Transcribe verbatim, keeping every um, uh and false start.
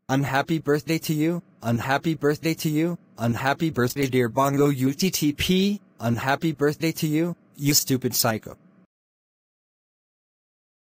Unhappy birthday to you. Unhappy birthday to you. Unhappy birthday dear Bongo U T T P. Unhappy birthday to you, you stupid psycho.